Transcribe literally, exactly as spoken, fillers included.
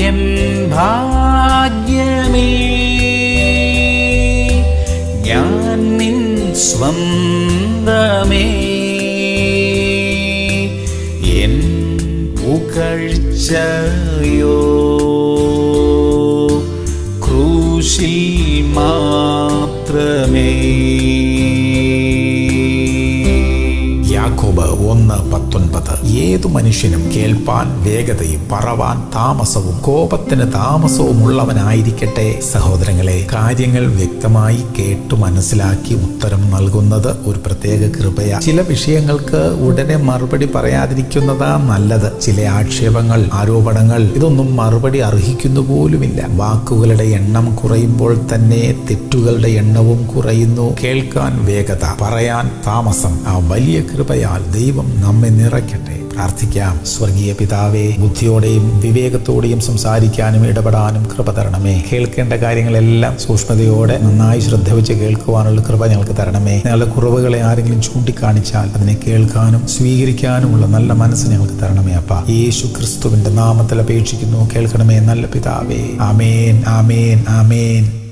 N ഭാഗ്യമേ, ഞാൻ നിൻ സ്വന്തമേ, N പുകഴ്ചയോ ക്രൂശിൽ മാത്രമേ. യാക്കോബ് ഒന്ന് പത്തൊൻപത്. ഏതു മനുഷ്യനും കേൾപ്പാൻ വേഗതയും പറവാൻ താമസവും കോപത്തിന് താമസവും ഉള്ളവനായിരിക്കട്ടെ. സഹോദരങ്ങളെ, കാര്യങ്ങൾ വ്യക്തമായി കേട്ടു മനസ്സിലാക്കി ഉത്തരം നൽകുന്നത് ഒരു പ്രത്യേക കൃപയാ. ചില വിഷയങ്ങൾക്ക് ഉടനെ മറുപടി പറയാതിരിക്കുന്നതാ നല്ലത്. ചില ആക്ഷേപങ്ങൾ, ആരോപണങ്ങൾ ഇതൊന്നും മറുപടി അർഹിക്കുന്നു പോലുമില്ല. വാക്കുകളുടെ എണ്ണം കുറയുമ്പോൾ തന്നെ തെറ്റുകളുടെ എണ്ണവും കുറയുന്നു. കേൾക്കാൻ വേഗത, പറയാൻ താമസം. ആ വലിയ കൃപയാൽ ദൈവം നമ്മെ നിറയ്ക്കട്ടെ. പ്രാർത്ഥിക്കാം. സ്വർഗീയ പിതാവേ, ബുദ്ധിയോടെയും വിവേകത്തോടെയും സംസാരിക്കാനും ഇടപെടാനും കൃപ തരണമേ. കേൾക്കേണ്ട കാര്യങ്ങളെല്ലാം സൂക്ഷ്മതയോടെ നന്നായി ശ്രദ്ധ വെച്ച് കേൾക്കുവാനുള്ള കൃപ ഞങ്ങൾക്ക് തരണമേ. ഞങ്ങളുടെ കുറവുകളെ ആരെങ്കിലും ചൂണ്ടിക്കാണിച്ചാൽ അതിനെ കേൾക്കാനും സ്വീകരിക്കാനുമുള്ള നല്ല മനസ്സ് ഞങ്ങൾക്ക് തരണമേ. അപ്പ യേശു ക്രിസ്തുവിന്റെ നാമത്തിൽ അപേക്ഷിക്കുന്നു, കേൾക്കണമേ നല്ല പിതാവേ. ആമേൻ, ആമേൻ, ആമേൻ.